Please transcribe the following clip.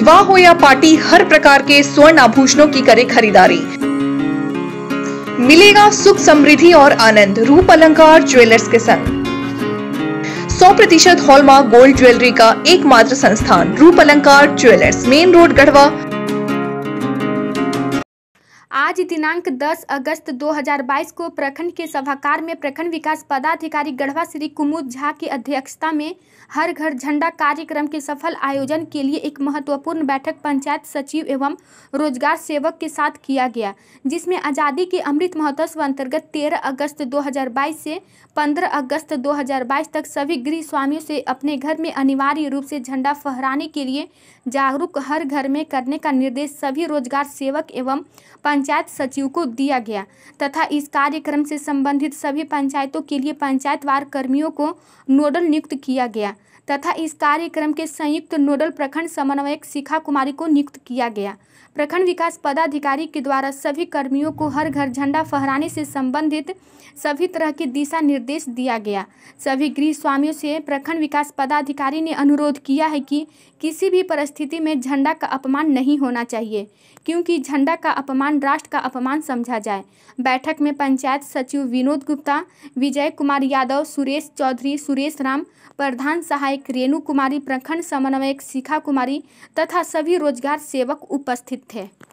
विवाह हो या पार्टी, हर प्रकार के स्वर्ण आभूषणों की करे खरीदारी। मिलेगा सुख, समृद्धि और आनंद रूप अलंकार ज्वेलर्स के संग। 100% हॉलमार्क गोल्ड ज्वेलरी का एकमात्र संस्थान रूप अलंकार ज्वेलर्स, मेन रोड, गढ़वा। आज दिनांक 10 अगस्त 2022 को प्रखंड के सभागार में प्रखंड विकास पदाधिकारी गढ़वा श्री कुमुद झा की अध्यक्षता में हर घर झंडा कार्यक्रम के सफल आयोजन के लिए एक महत्वपूर्ण बैठक पंचायत सचिव एवं रोजगार सेवक के साथ किया गया, जिसमें आज़ादी के अमृत महोत्सव अंतर्गत 13 अगस्त 2022 से 15 अगस्त 2022 तक सभी गृह स्वामियों से अपने घर में अनिवार्य रूप से झंडा फहराने के लिए जागरूक हर घर में करने का निर्देश सभी रोजगार सेवक एवं पंचायत सचिव को दिया गया तथा इस कार्यक्रम से संबंधित सभी पंचायतों के लिए पंचायतवार कर्मियों को नोडल नियुक्त किया गया तथा इस कार्यक्रम के संयुक्त नोडल प्रखंड समन्वयक शिखा कुमारी को नियुक्त किया गया। प्रखंड विकास पदाधिकारी के द्वारा सभी कर्मियों को हर घर झंडा फहराने से संबंधित सभी तरह के दिशा निर्देश दिया गया। सभी गृह स्वामियों से प्रखंड विकास पदाधिकारी ने अनुरोध किया है कि किसी भी परिस्थिति में झंडा का अपमान नहीं होना चाहिए, क्योंकि झंडा का अपमान राष्ट्र का अपमान समझा जाए। बैठक में पंचायत सचिव विनोद गुप्ता, विजय कुमार यादव, सुरेश चौधरी, सुरेश राम, प्रधान सहायक रेणु कुमारी, प्रखंड समन्वयक शिखा कुमारी तथा सभी रोजगार सेवक उपस्थित थे।